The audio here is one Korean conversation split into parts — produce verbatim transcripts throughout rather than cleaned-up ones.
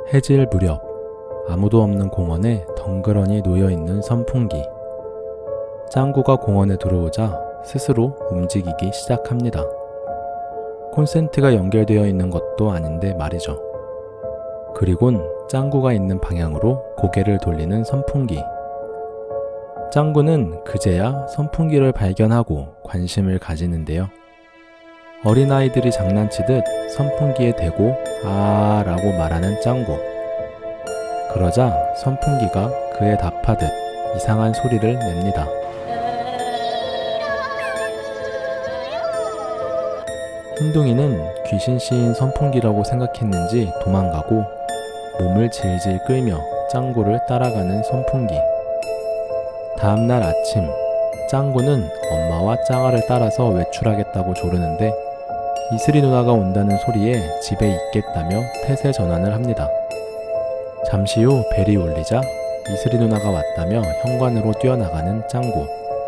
해질 무렵 아무도 없는 공원에 덩그러니 놓여있는 선풍기. 짱구가 공원에 들어오자 스스로 움직이기 시작합니다. 콘센트가 연결되어 있는 것도 아닌데 말이죠. 그리곤 짱구가 있는 방향으로 고개를 돌리는 선풍기. 짱구는 그제야 선풍기를 발견하고 관심을 가지는데요. 어린아이들이 장난치듯 선풍기에 대고 아 라고 말하는 짱구. 그러자 선풍기가 그에 답하듯 이상한 소리를 냅니다. 흰둥이는 귀신 씌인 선풍기라고 생각했는지 도망가고 몸을 질질 끌며 짱구를 따라가는 선풍기. 다음날 아침, 짱구는 엄마와 짱아를 따라서 외출하겠다고 조르는데 이슬이 누나가 온다는 소리에 집에 있겠다며 태세 전환을 합니다. 잠시 후 벨이 울리자 이슬이 누나가 왔다며 현관으로 뛰어나가는 짱구.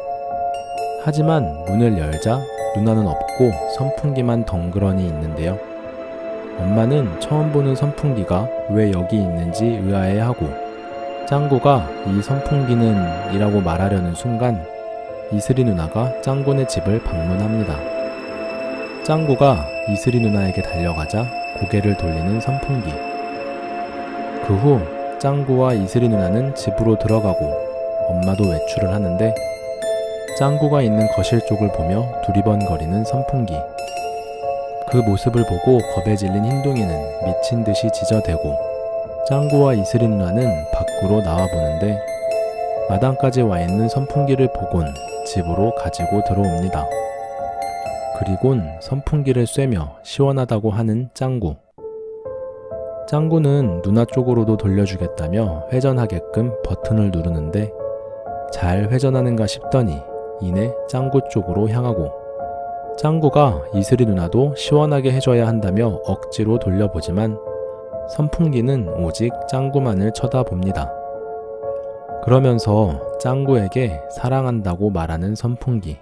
하지만 문을 열자 누나는 없고 선풍기만 덩그러니 있는데요. 엄마는 처음 보는 선풍기가 왜 여기 있는지 의아해하고 짱구가 이 선풍기는 이라고 말하려는 순간 이슬이 누나가 짱구네 집을 방문합니다. 짱구가 이슬이 누나에게 달려가자 고개를 돌리는 선풍기. 그 후 짱구와 이슬이 누나는 집으로 들어가고 엄마도 외출을 하는데 짱구가 있는 거실 쪽을 보며 두리번거리는 선풍기. 그 모습을 보고 겁에 질린 흰둥이는 미친 듯이 지저대고 짱구와 이슬이 누나는 밖으로 나와보는데 마당까지 와 있는 선풍기를 보곤 집으로 가지고 들어옵니다. 그리곤 선풍기를 쐬며 시원하다고 하는 짱구. 짱구는 누나 쪽으로도 돌려주겠다며 회전하게끔 버튼을 누르는데 잘 회전하는가 싶더니 이내 짱구 쪽으로 향하고 짱구가 이슬이 누나도 시원하게 해줘야 한다며 억지로 돌려보지만 선풍기는 오직 짱구만을 쳐다봅니다. 그러면서 짱구에게 사랑한다고 말하는 선풍기.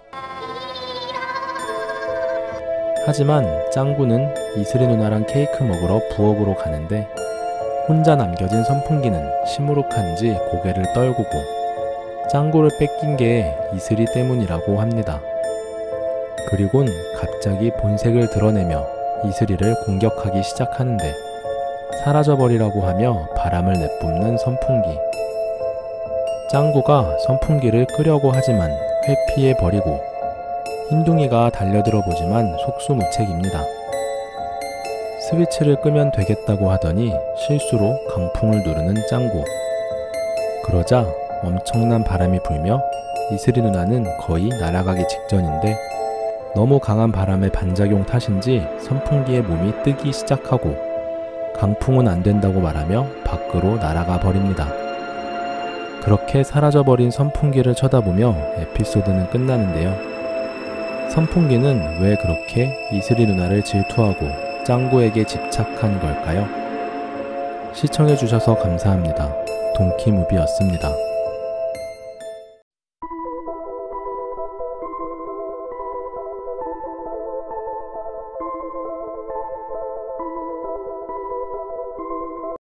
하지만 짱구는 이슬이 누나랑 케이크 먹으러 부엌으로 가는데 혼자 남겨진 선풍기는 시무룩한지 고개를 떨구고 짱구를 뺏긴 게 이슬이 때문이라고 합니다. 그리곤 갑자기 본색을 드러내며 이슬이를 공격하기 시작하는데 사라져버리라고 하며 바람을 내뿜는 선풍기. 짱구가 선풍기를 끄려고 하지만 회피해버리고 흰둥이가 달려들어 보지만 속수무책입니다. 스위치를 끄면 되겠다고 하더니 실수로 강풍을 누르는 짱구. 그러자 엄청난 바람이 불며 이슬이 누나는 거의 날아가기 직전인데 너무 강한 바람의 반작용 탓인지 선풍기의 몸이 뜨기 시작하고 강풍은 안 된다고 말하며 밖으로 날아가 버립니다. 그렇게 사라져버린 선풍기를 쳐다보며 에피소드는 끝나는데요. 선풍기는 왜 그렇게 이슬이 누나를 질투하고 짱구에게 집착한 걸까요? 시청해주셔서 감사합니다. 동키무비였습니다.